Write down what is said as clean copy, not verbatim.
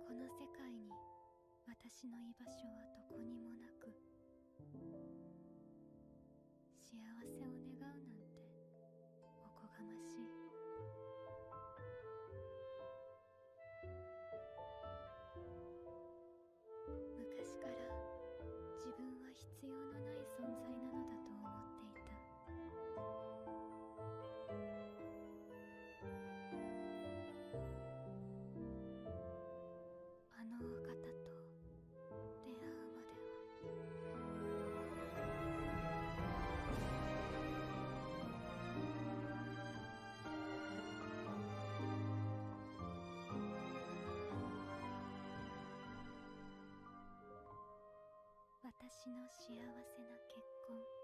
この世界に私の居場所はどこにもなく、幸せを願うなんておこがましい。昔から自分は必要のない存在なのだと思っていた。あのお方と出会うまでは。私の幸せな結婚。